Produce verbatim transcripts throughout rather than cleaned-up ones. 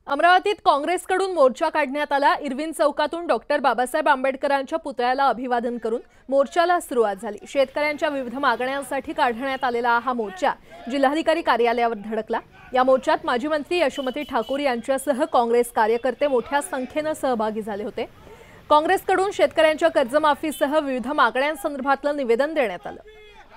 अमरावतीत काँग्रेसकडून मोर्चा काढण्यात आला। इरविन चौकातून डॉक्टर बाबासाहेब आंबेडकरांच्या पुतळ्याला अभिवादन करून मोर्चाला सुरुवात झाली। शेतकऱ्यांच्या विविध मागण्यांसाठी काढण्यात आलेला हा मोर्चा जिल्हाधिकारी कार्यालयावर धडकला। या मोर्चात माजी मंत्री यशोमती ठाकूर यांच्यासह काँग्रेस कार्यकर्ते मोठ्या संख्येने सहभागी झाले होते। काँग्रेसकडून शेतकऱ्यांच्या कर्जमाफीसह विविध मागण्यांसंदर्भातलं निवेदन देण्यात आलं।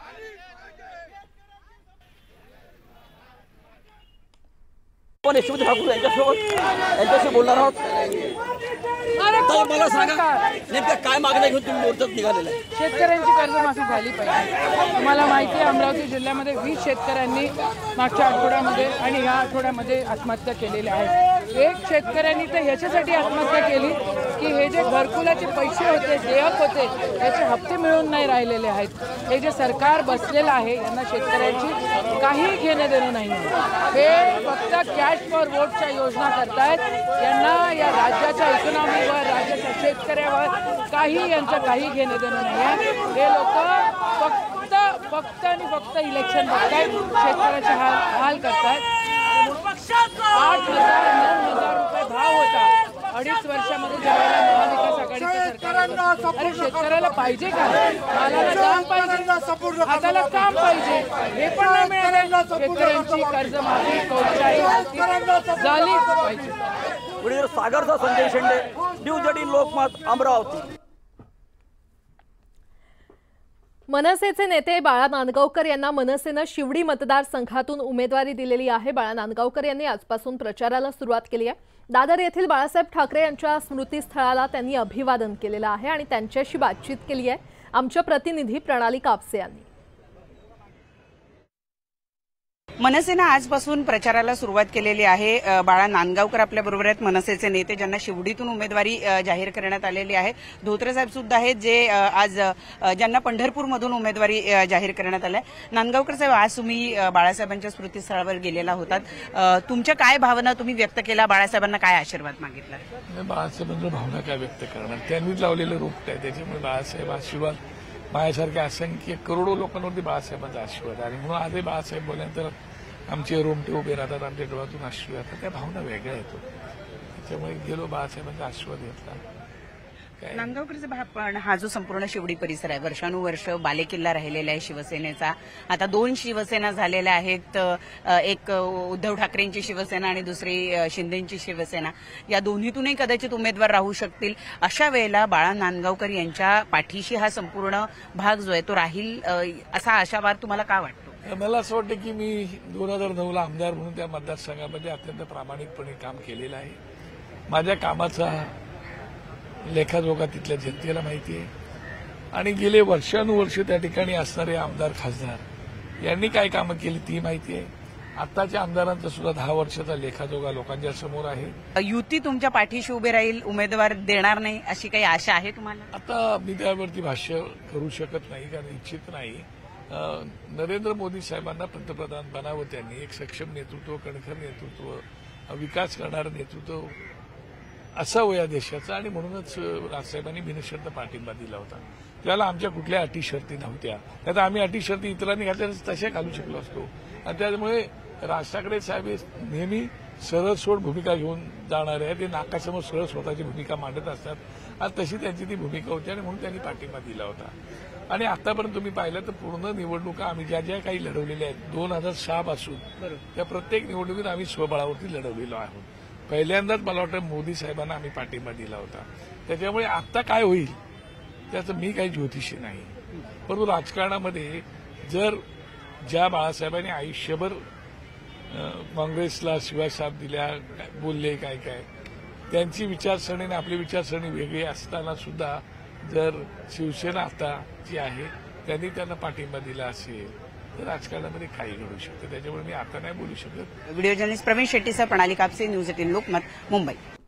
पण यशोमती ठाकूर यांच्यासोबत यांच्याशी बोलणार आहोत। तर मला सांगा नेमकं काय मागण्या घेऊन तुम्ही मोर्चात निघालेला आहे? शेतकऱ्यांची कर्जमाफी झाली पाहिजे। तुम्हाला माहिती आहे अमरावती जिल्ह्यामध्ये वीस शेतकऱ्यांनी मागच्या आठवड्यामध्ये आणि या आठवड्यामध्ये आत्महत्या केलेल्या आहेत। एक शेतकऱ्यांनी तर याच्यासाठी आत्महत्या केली की हे जे घरकुलाचे पैसे होते, देयक होते, याचे हप्ते मिळून नाही राहिलेले आहेत। हे जे सरकार बसलेलं आहे यांना शेतकऱ्यांची काही घेणं देणं नाही। हे फक्त कॅश फॉर वोटच्या योजना करतायत। यांना या राज्याच्या इकॉनॉमीवर, राज्याच्या शेतकऱ्यावर काही यांचं काही घेणं देणं नाही आहे। हे लोक फक्त फक्त आणि फक्त इलेक्शन बघतायत, शेतकऱ्याचे हाल हाल करतायत। आठ हजार नऊ हजार रुपये भाव होता अडीच वर्षामध्ये ज्यावेळेला महाविकास आघाडीचं सरकार। अरे शेतकऱ्याला पाहिजे का? मालाला दाम पाहिजे, हाताला काम पाहिजे, हे पण नाही मिळालं। शेतकऱ्यांची कर्जमाफी कोणत्याही झाली पाहिजे। पुढे सागरचा संजय शेंडे, न्यूज एटीन लोकमत, अमरावती। मनसेचे नेते बाळा नांदगावकर यांना मनसेने शिवडी मतदारसंघातून उमेदवारी दिलेली आहे। बाळा नांदगावकर यांनी आजपासून प्रचाराला सुरुवात केली आहे। दादर येथील बाळासाहेब ठाकरे यांच्या स्मृतीस्थळाला त्यांनी अभिवादन केलेलं आहे आणि त्यांच्याशी बातचीत केली आहे आमच्या प्रतिनिधी प्रणाली कापसे यांनी। मनसेने आजपासून प्रचाराला सुरुवात केलेली आहे। बाळा नांदगावकर आपल्या बरोबर आहेत, मनसेचे नेते ज्यांना शिवडीतून उमेदवारी जाहीर करण्यात आलेली आहे। धोत्रे साहेब सुद्धा आहेत जे आज ज्यांना पंढरपूरमधून उमेदवारी जाहीर करण्यात आली आहे। नांदगावकर साहेब, आज तुम्ही बाळासाहेबांच्या स्मृतीस्थळावर गेलेला होतात, तुमच्या काय भावना तुम्ही व्यक्त केला? बाळासाहेबांना काय आशीर्वाद मागितला? बाळासाहेबांच्या भावना काय व्यक्त करणार, त्यांनीच लावलेलं रोपट आहे, त्याच्यामुळे बाळासाहेब आशीर्वाद माझ्यासारख्या असंख्य करोडो लोकांवरती बाळासाहेबांचा आशीर्वाद आणि म्हणून आजही बाळासाहेब बोलल्यानंतर आमचे रोमटे उभे राहतात, आमच्या डोळ्यातून अश्रू येतात, त्या भावना वेगळ्या येतो। त्याच्यामुळे गेलो, बाळासाहेबांचा आशीर्वाद घेतला। नांदगावकरचा पण हा जो संपूर्ण शिवडी परिसर आहे, वर्षानुवर्ष बालेकिल्ला राहिलेला आहे शिवसेनेचा। आता दोन शिवसेना झालेल्या आहेत, एक उद्धव ठाकरेंची शिवसेना आणि दुसरी शिंदेची शिवसेना। या दोन्हीतूनही कदाचित उमेदवार राहू शकतील। अशा वेळेला बाळा नांदगावकर यांच्या पाठीशी हा संपूर्ण भाग जो आहे तो राहील असा आशावाद तुम्हाला का वाटतो? मला असं वाटतं की मी दोन हजार नऊ ला आमदार म्हणून त्या मतदारसंघामध्ये अत्यंत प्रामाणिकपणे काम केलेलं आहे। माझ्या कामाचा लेखाजोखा तिथल्या जनतेला माहिती आहे आणि गेले वर्षानुवर्ष त्या ठिकाणी असणारे आमदार खासदार यांनी काय कामं केली ती माहिती आहे। आताच्या आमदारांचा सुद्धा दहा वर्षाचा लेखाजोखा लोकांच्या समोर आहे। युती तुमच्या पाठीशी उभे राहील, उमेदवार देणार नाही अशी काही आशा आहे तुम्हाला? आता मी त्यावरती भाष्य करू शकत नाही, कारण इच्छित नाही। नरेंद्र मोदी साहेबांना पंतप्रधान बनावं, त्यांनी एक सक्षम नेतृत्व, कणखर नेतृत्व, विकास करणारं नेतृत्व असावं या देशाचं आणि म्हणूनच राजसाहेबांनी बिनशर्त पाठिंबा दिला होता। त्याला आमच्या कुठल्या अटी शर्ती नव्हत्या, त्यात आम्ही अटी शर्ती इतरांनी घातल्या तशा घालू शकलो असतो आणि त्यामुळे राज ठाकरे साहेब नेहमी सरळ सोड भूमिका घेऊन जाणारे आहे, ते नाकासमोर सरळ स्वतःची भूमिका मांडत असतात आणि तशी त्यांची ती भूमिका होती आणि म्हणून त्यांनी पाठिंबा दिला होता। आणि आतापर्यंत तुम्ही पाहिलं तर पूर्ण निवडणुका आम्ही ज्या ज्या काही लढवलेल्या आहेत दोन हजार सहा पासून त्या प्रत्येक निवडणुकीत आम्ही स्वबळावरती लढवलेलो आहोत। पहिल्यांदाच मला वाटतं मोदी साहेबांना आम्ही पाठिंबा दिला होता। त्याच्यामुळे आता काय होईल त्याचं मी काही ज्योतिषी नाही, परंतु राजकारणामध्ये जर ज्या बाळासाहेबांनी आयुष्यभर काँग्रेसला शिवासाहेब दिल्या, बोलले काय काय, त्यांची विचारसरणी आणि आपली विचारसरणी वेगळी असताना सुद्धा जर शिवसेना आता जी आहे त्यांनी त्यांना पाठिंबा दिला असेल तर राजकारणामध्ये काही घडू शकतं। त्याच्यामुळे मी आता नाही बोलू शकत। व्हिडिओ जर्नलिस्ट प्रवीण शेट्टीसह प्रणाली कापसे, न्यूज एटीन लोकमत, मुंबई।